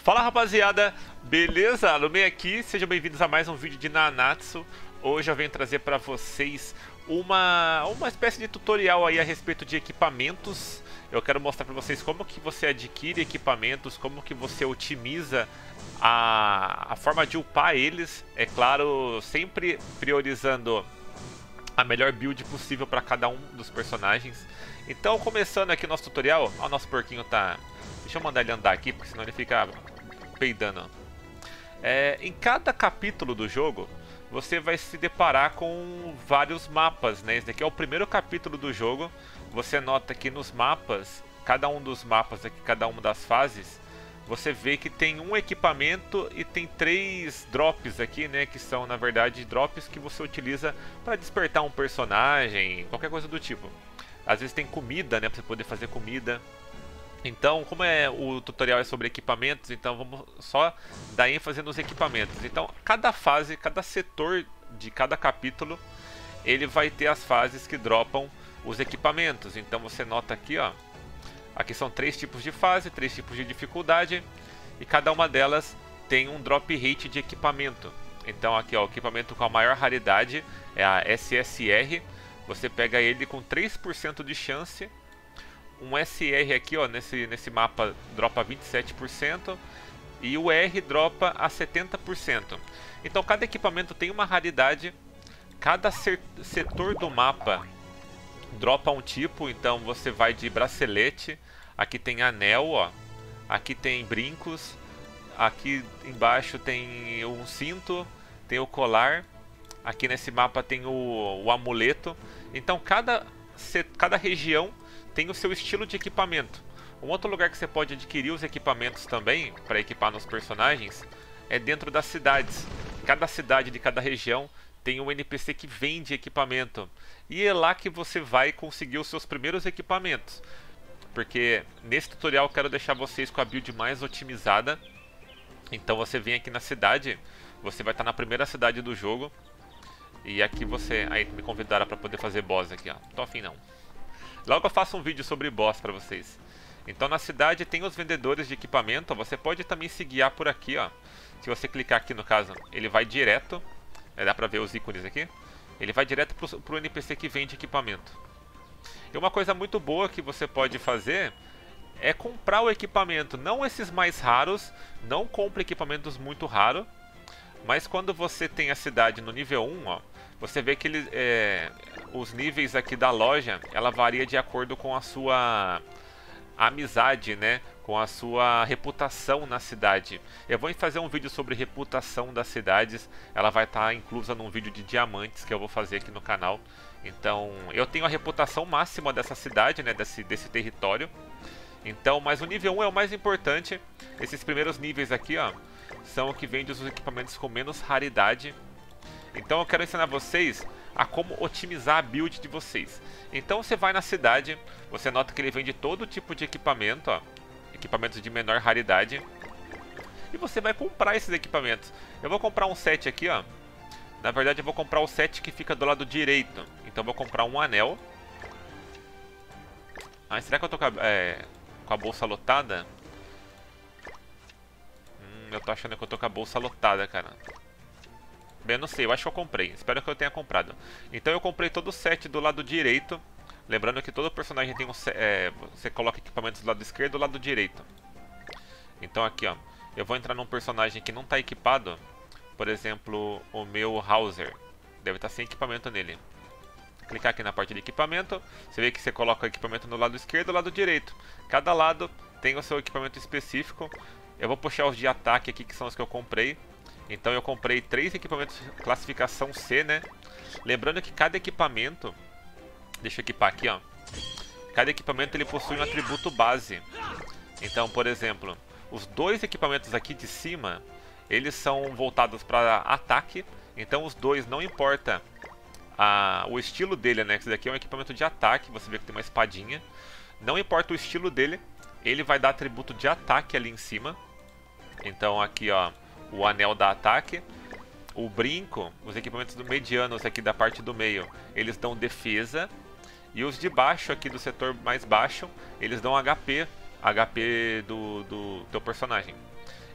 Fala rapaziada, beleza? Lumei aqui, sejam bem-vindos a mais um vídeo de Nanatsu. Hoje eu venho trazer para vocês uma espécie de tutorial aí a respeito de equipamentos. Eu quero mostrar para vocês como que você adquire equipamentos, como que você otimiza a forma de upar eles. É claro, sempre priorizando a melhor build possível para cada um dos personagens. Então, começando aqui o nosso tutorial, ó, o nosso porquinho tá... Deixa eu mandar ele andar aqui, porque senão ele fica peidando. Em cada capítulo do jogo, você vai se deparar com vários mapas, né? Esse daqui é o primeiro capítulo do jogo. Você nota que nos mapas, cada um dos mapas aqui, cada uma das fases, você vê que tem um equipamento e tem 3 drops aqui, né? Que são, na verdade, drops que você utiliza para despertar um personagem, qualquer coisa do tipo. Às vezes tem comida, né? Pra você poder fazer comida. Então, como o tutorial é sobre equipamentos, então vamos só dar ênfase nos equipamentos. Então, cada fase, cada setor de cada capítulo, ele vai ter as fases que dropam os equipamentos. Então você nota aqui, ó, aqui são 3 tipos de fase, 3 tipos de dificuldade, e cada uma delas tem um drop rate de equipamento. Então aqui, ó, o equipamento com a maior raridade é a SSR. Você pega ele com 3% de chance. Um SR aqui, ó, nesse mapa dropa 27% e o R dropa a 70%. Então cada equipamento tem uma raridade, cada setor do mapa dropa um tipo. Então você vai de bracelete, aqui tem anel, ó, aqui tem brincos, aqui embaixo tem um cinto, tem o colar, aqui nesse mapa tem o amuleto. Então cada região tem o seu estilo de equipamento. Um outro lugar que você pode adquirir os equipamentos também, para equipar nos personagens, é dentro das cidades. Cada cidade de cada região tem um NPC que vende equipamento. E é lá que você vai conseguir os seus primeiros equipamentos. Porque nesse tutorial eu quero deixar vocês com a build mais otimizada. Então você vem aqui na cidade, você vai estar na primeira cidade do jogo. E aqui você... Aí me convidaram para poder fazer boss aqui, ó. Não tô afim não. Logo eu faço um vídeo sobre boss para vocês. Então na cidade tem os vendedores de equipamento. Você pode também se guiar por aqui, ó. Se você clicar aqui no caso, ele vai direto. Dá pra ver os ícones aqui. Ele vai direto pro NPC que vende equipamento. E uma coisa muito boa que você pode fazer é comprar o equipamento. Não esses mais raros. Não compre equipamentos muito raros. Mas quando você tem a cidade no nível 1, ó, você vê que os níveis aqui da loja, ela varia de acordo com a sua amizade, né? Com a sua reputação na cidade. Eu vou fazer um vídeo sobre reputação das cidades. Ela vai estar inclusa num vídeo de diamantes que eu vou fazer aqui no canal. Então, eu tenho a reputação máxima dessa cidade, né? Desse território. Então, mas o nível 1 é o mais importante. Esses primeiros níveis aqui, ó, são o que vende os equipamentos com menos raridade. Então eu quero ensinar vocês a como otimizar a build de vocês. Então você vai na cidade, você nota que ele vende todo tipo de equipamento, ó, equipamentos de menor raridade. E você vai comprar esses equipamentos. Eu vou comprar um set aqui, ó. Na verdade eu vou comprar o set que fica do lado direito. Então eu vou comprar um anel. Será que eu tô com a bolsa lotada? Eu tô achando que eu tô com a bolsa lotada, cara. Bem, eu não sei, eu acho que eu comprei. Espero que eu tenha comprado. Então eu comprei todo o set do lado direito. Lembrando que todo personagem tem você coloca equipamentos do lado esquerdo e do lado direito. Então aqui, ó, eu vou entrar num personagem que não está equipado. Por exemplo, o meu Hauser. Deve estar sem equipamento nele. Clicar aqui na parte de equipamento. Você vê que você coloca o equipamento no lado esquerdo e do lado direito. Cada lado tem o seu equipamento específico. Eu vou puxar os de ataque aqui, que são os que eu comprei. Então eu comprei 3 equipamentos classificação C, né? Lembrando que cada equipamento... Deixa eu equipar aqui, ó. Cada equipamento ele possui um atributo base. Então, por exemplo, os 2 equipamentos aqui de cima, eles são voltados para ataque. Então os 2, não importa o estilo dele, né? Esse daqui é um equipamento de ataque, você vê que tem uma espadinha. Não importa o estilo dele, ele vai dar atributo de ataque ali em cima. Então aqui, ó, o anel dá ataque. O brinco, os equipamentos medianos aqui da parte do meio, eles dão defesa. E os de baixo aqui do setor mais baixo, eles dão HP do teu personagem.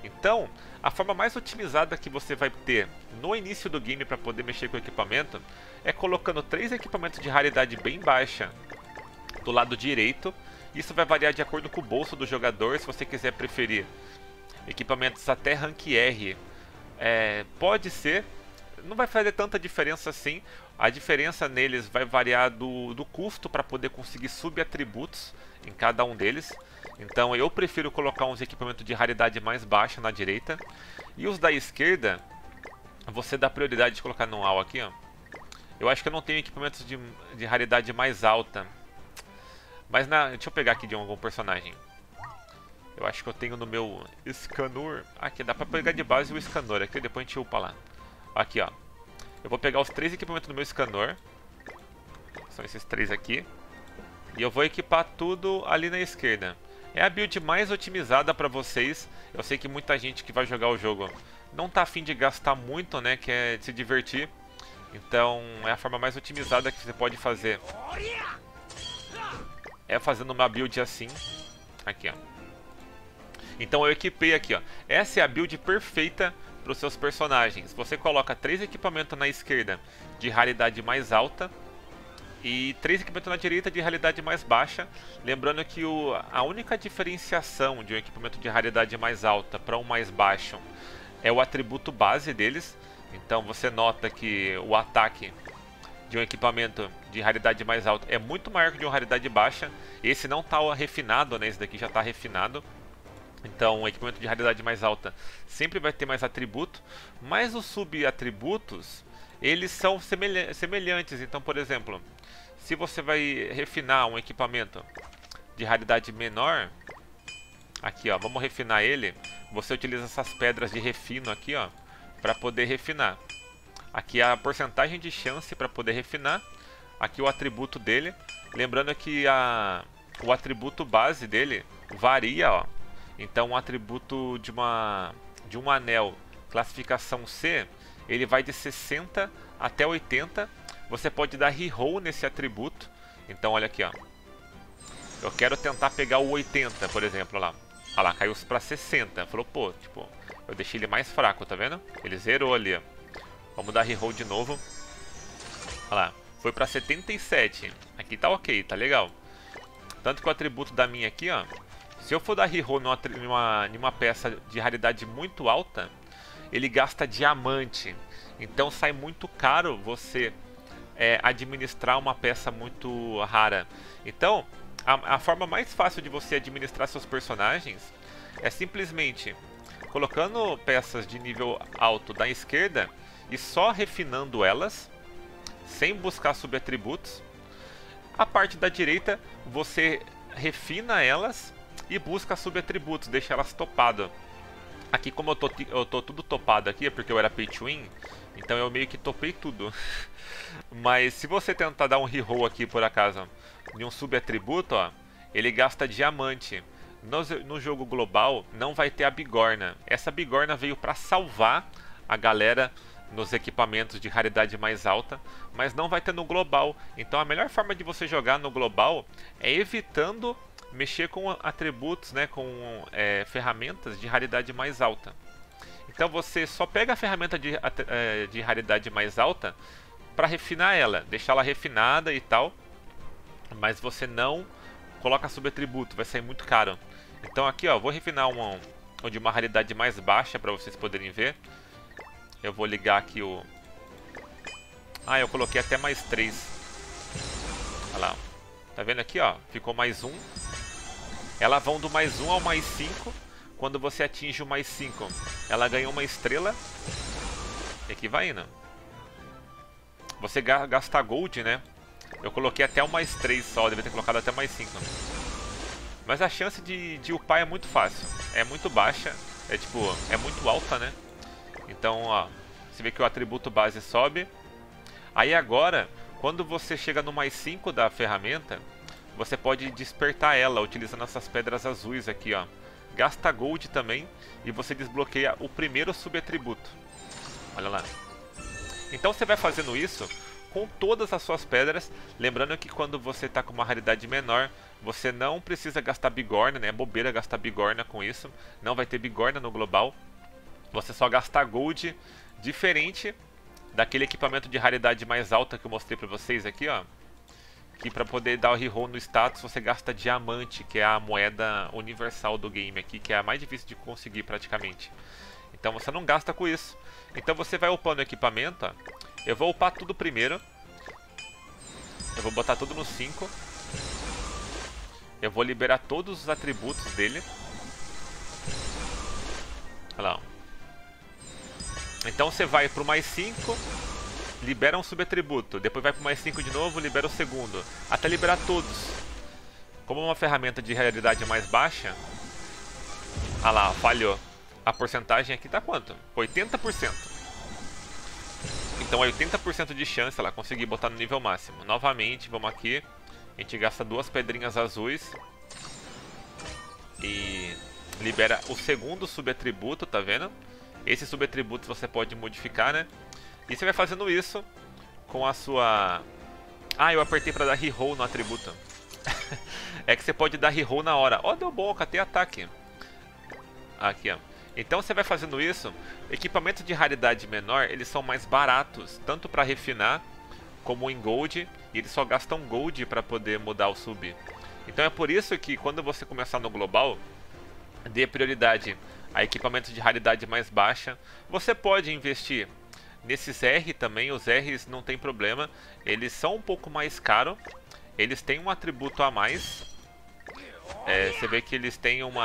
Então, a forma mais otimizada que você vai ter no início do game para poder mexer com o equipamento é colocando 3 equipamentos de raridade bem baixa do lado direito. Isso vai variar de acordo com o bolso do jogador. Se você quiser preferir equipamentos até rank R, pode ser. Não vai fazer tanta diferença assim. A diferença neles vai variar do custo para poder conseguir subatributos em cada um deles. Então eu prefiro colocar uns equipamentos de raridade mais baixa na direita. E os da esquerda, você dá prioridade de colocar no AL aqui, ó. Eu acho que eu não tenho equipamentos de raridade mais alta. Mas deixa eu pegar aqui de algum personagem. Eu acho que eu tenho no meu Escanor. Aqui, dá pra pegar de base o Escanor. Aqui depois a gente upa lá. Aqui, ó. Eu vou pegar os 3 equipamentos do meu Escanor. São esses 3 aqui. E eu vou equipar tudo ali na esquerda. É a build mais otimizada pra vocês. Eu sei que muita gente que vai jogar o jogo não tá afim de gastar muito, né? Quer se divertir. Então é a forma mais otimizada que você pode fazer. É fazendo uma build assim. Aqui, ó. Então eu equipei aqui, ó. Essa é a build perfeita para os seus personagens. Você coloca 3 equipamentos na esquerda de raridade mais alta e 3 equipamentos na direita de raridade mais baixa. Lembrando que a única diferenciação de um equipamento de raridade mais alta para um mais baixo é o atributo base deles. Então você nota que o ataque de um equipamento de raridade mais alta é muito maior que de uma raridade baixa. Esse não está refinado, né? Esse daqui já está refinado. Então o equipamento de raridade mais alta sempre vai ter mais atributo. Mas os subatributos, eles são semelhantes. Então, por exemplo, se você vai refinar um equipamento de raridade menor, aqui, ó, vamos refinar ele. Você utiliza essas pedras de refino aqui, ó, para poder refinar. Aqui a porcentagem de chance para poder refinar. Aqui o atributo dele. Lembrando que o atributo base dele varia, ó. Então um atributo de um anel classificação C, ele vai de 60 até 80. Você pode dar reroll nesse atributo. Então olha aqui, ó. Eu quero tentar pegar o 80, por exemplo, lá. Olha lá, caiu para 60. Falou, pô, tipo, eu deixei ele mais fraco, tá vendo? Ele zerou ali, ó. Vamos dar reroll de novo. Olha lá, foi para 77. Aqui tá ok, tá legal. Tanto que o atributo da minha aqui, ó, se eu for dar reroll numa peça de raridade muito alta, ele gasta diamante. Então sai muito caro você administrar uma peça muito rara. Então, a forma mais fácil de você administrar seus personagens é simplesmente colocando peças de nível alto da esquerda e só refinando elas, sem buscar subatributos. A parte da direita, você refina elas e busca subatributos, deixa elas topadas. Aqui, como eu tô tudo topado aqui, é porque eu era pay to win, então eu meio que topei tudo. Mas se você tentar dar um reroll aqui por acaso de um subatributo, ó, ele gasta diamante. No jogo global não vai ter a bigorna. Essa bigorna veio para salvar a galera nos equipamentos de raridade mais alta, mas não vai ter no global. Então a melhor forma de você jogar no global é evitando mexer com atributos, né, com ferramentas de raridade mais alta. Então você só pega a ferramenta de raridade mais alta para refinar ela, deixar ela refinada e tal, mas você não coloca subatributo, vai sair muito caro. Então aqui, ó, vou refinar um de uma raridade mais baixa para vocês poderem ver. Eu vou ligar aqui o... Ah, eu coloquei até mais 3. Olha lá. Tá vendo aqui, ó? Ficou mais 1. Elas vão do mais 1 ao mais 5. Quando você atinge o mais 5, ela ganha uma estrela. E aqui vai indo. Você gasta gold, né? Eu coloquei até o mais 3 só. Eu devia ter colocado até mais 5. Mas a chance de upar é muito fácil. É muito baixa. É muito alta, né? Então, ó, você vê que o atributo base sobe. Aí agora, quando você chega no mais 5 da ferramenta, você pode despertar ela utilizando essas pedras azuis aqui, ó. Gasta gold também e você desbloqueia o primeiro subatributo. Olha lá. Então você vai fazendo isso com todas as suas pedras. Lembrando que quando você está com uma raridade menor, você não precisa gastar bigorna, né? É bobeira gastar bigorna com isso. Não vai ter bigorna no global. Você só gasta gold, diferente daquele equipamento de raridade mais alta que eu mostrei pra vocês aqui, ó. Que para poder dar o reroll no status você gasta diamante, que é a moeda universal do game aqui, que é a mais difícil de conseguir praticamente. Então você não gasta com isso. Então você vai upando o equipamento, ó. Eu vou upar tudo primeiro. Eu vou botar tudo no 5. Eu vou liberar todos os atributos dele. Olha lá, ó. Então você vai pro mais 5, libera um subatributo, depois vai pro mais 5 de novo, libera o segundo, até liberar todos. Como é uma ferramenta de realidade mais baixa, ah lá, falhou. A porcentagem aqui tá quanto? 80%. Então é 80% de chance ela conseguir botar no nível máximo. Novamente, vamos aqui, a gente gasta 2 pedrinhas azuis e libera o segundo subatributo, tá vendo? Esse subatributo você pode modificar, né? E você vai fazendo isso com a sua... Ah, eu apertei pra dar reroll no atributo. É que você pode dar reroll na hora. Ó, deu bom, catei ataque. Aqui, ó. Então você vai fazendo isso. Equipamentos de raridade menor, eles são mais baratos, tanto pra refinar, como em gold. E eles só gastam gold pra poder mudar o sub. Então é por isso que quando você começar no global, dê prioridade a equipamentos de raridade mais baixa. Você pode investir nesses R também, os R's não tem problema. Eles são um pouco mais caros. Eles têm um atributo a mais. Você vê que eles têm um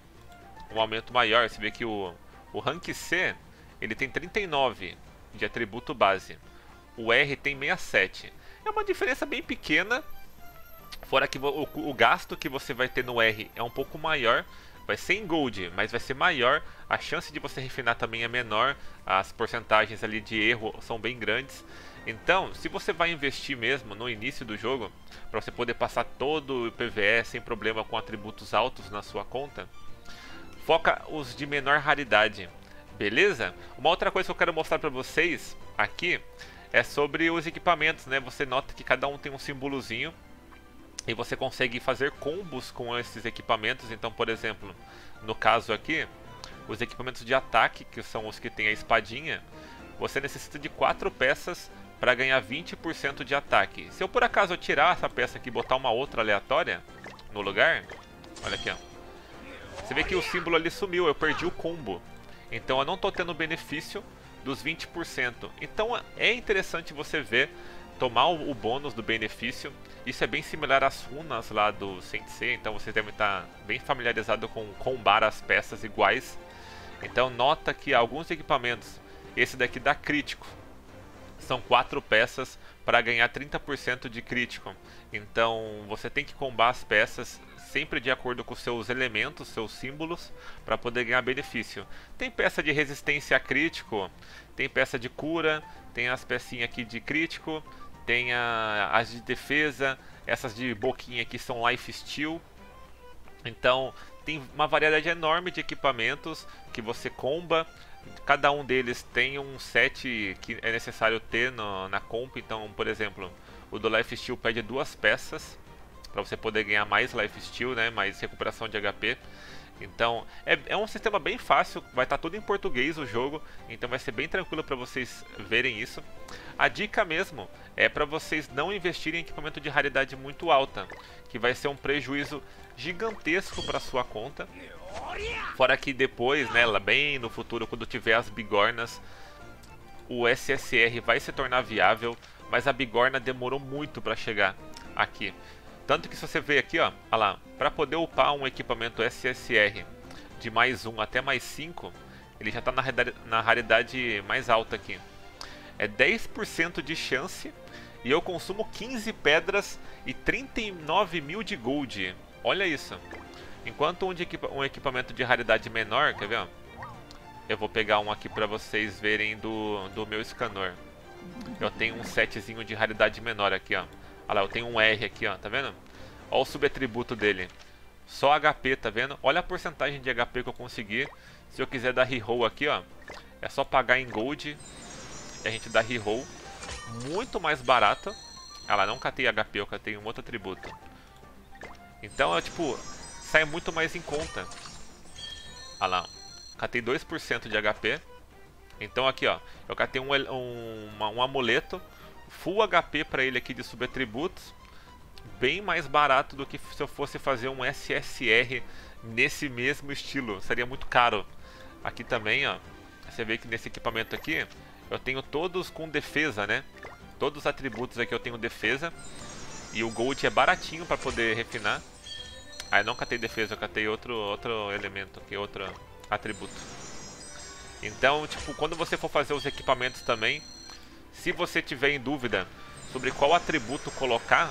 aumento maior. Você vê que o rank C, ele tem 39 de atributo base. O R tem 67. É uma diferença bem pequena. Fora que o gasto que você vai ter no R é um pouco maior. Vai ser em gold, mas vai ser maior. A chance de você refinar também é menor. As porcentagens ali de erro são bem grandes. Então, se você vai investir mesmo no início do jogo, para você poder passar todo o PvE sem problema com atributos altos na sua conta, foca os de menor raridade, beleza? Uma outra coisa que eu quero mostrar para vocês aqui é sobre os equipamentos, né? Você nota que cada um tem um símbolozinho. E você consegue fazer combos com esses equipamentos. Então, por exemplo, no caso aqui, os equipamentos de ataque, que são os que tem a espadinha, você necessita de 4 peças para ganhar 20% de ataque. Se eu por acaso tirar essa peça aqui e botar uma outra aleatória no lugar, olha aqui, ó. Você vê que o símbolo ali sumiu, eu perdi o combo. Então eu não estou tendo o benefício dos 20%. Então é interessante você ver, tomar o bônus do benefício. Isso é bem similar às runas lá do Sensei, então vocês devem estar bem familiarizados com combar as peças iguais. Então nota que alguns equipamentos, esse daqui dá crítico, são 4 peças para ganhar 30% de crítico. Então você tem que combar as peças sempre de acordo com seus elementos, seus símbolos, para poder ganhar benefício. Tem peça de resistência a crítico, tem peça de cura, tem as pecinhas aqui de crítico, tem as de defesa, essas de boquinha aqui são life steal. Então tem uma variedade enorme de equipamentos que você comba. Cada um deles tem um set que é necessário ter na comp. Então, por exemplo, o do life steal pede 2 peças para você poder ganhar mais life steal, né, mais recuperação de HP. Então é um sistema bem fácil, vai estar tudo em português o jogo, então vai ser bem tranquilo para vocês verem isso. A dica mesmo é para vocês não investirem em equipamento de raridade muito alta, que vai ser um prejuízo gigantesco para sua conta. Fora que depois, né, lá bem no futuro, quando tiver as bigornas, o SSR vai se tornar viável, mas a bigorna demorou muito para chegar aqui. Tanto que se você ver aqui, ó, olha lá, para poder upar um equipamento SSR de mais 1 até mais 5, ele já está na raridade mais alta aqui. É 10% de chance e eu consumo 15 pedras e 39 mil de gold. Olha isso. Enquanto um equipamento de raridade menor, quer ver? Ó? Eu vou pegar um aqui para vocês verem do meu Escanor. Eu tenho um setzinho de raridade menor aqui, ó. Olha lá, eu tenho um R aqui, ó, tá vendo? Olha o subatributo dele. Só HP, tá vendo? Olha a porcentagem de HP que eu consegui. Se eu quiser dar reroll aqui, ó, é só pagar em gold e a gente dá reroll. muito mais barato. Ah lá, não catei HP, eu catei um outro atributo. Então é tipo, sai muito mais em conta. Ah lá, catei 2% de HP. Então aqui ó, eu catei um amuleto full HP pra ele aqui de subatributos. Bem mais barato do que se eu fosse fazer um SSR nesse mesmo estilo. Seria muito caro. Aqui também ó, você vê que nesse equipamento aqui eu tenho todos com defesa, né? Todos os atributos aqui eu tenho defesa. E o gold é baratinho para poder refinar. Ah, eu não catei defesa, eu catei outro elemento aqui, outro atributo. Então, tipo, quando você for fazer os equipamentos também, se você tiver em dúvida sobre qual atributo colocar,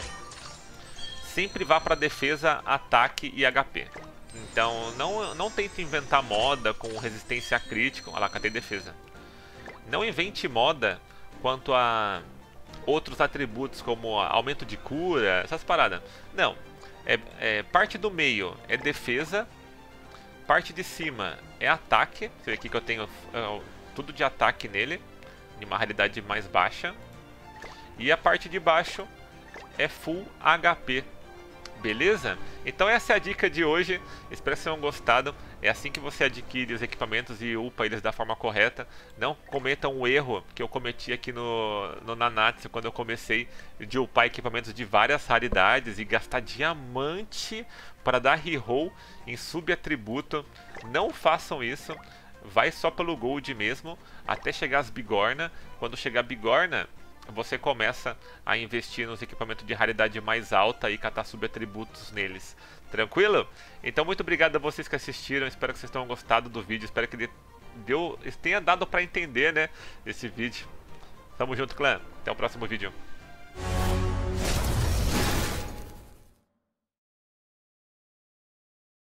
sempre vá para defesa, ataque e HP. Então, não tente inventar moda com resistência crítica. Olha lá, catei defesa. Não invente moda quanto a outros atributos como aumento de cura, essas paradas. Não. Parte do meio é defesa, parte de cima é ataque. Você vê aqui que eu tenho tudo de ataque nele, de uma raridade mais baixa. E a parte de baixo é full HP. Beleza? Então essa é a dica de hoje, espero que vocês tenham gostado. É assim que você adquire os equipamentos e upa eles da forma correta. Não cometam o erro que eu cometi aqui no Nanatsu quando eu comecei de upar equipamentos de várias raridades e gastar diamante para dar reroll em subatributo. Não façam isso, vai só pelo gold mesmo, até chegar as bigorna. Quando chegar a bigorna, você começa a investir nos equipamentos de raridade mais alta e catar subatributos neles. Tranquilo? Então muito obrigado a vocês que assistiram, espero que vocês tenham gostado do vídeo, espero que tenha dado para entender, né, esse vídeo. Tamo junto, clã. Até o próximo vídeo.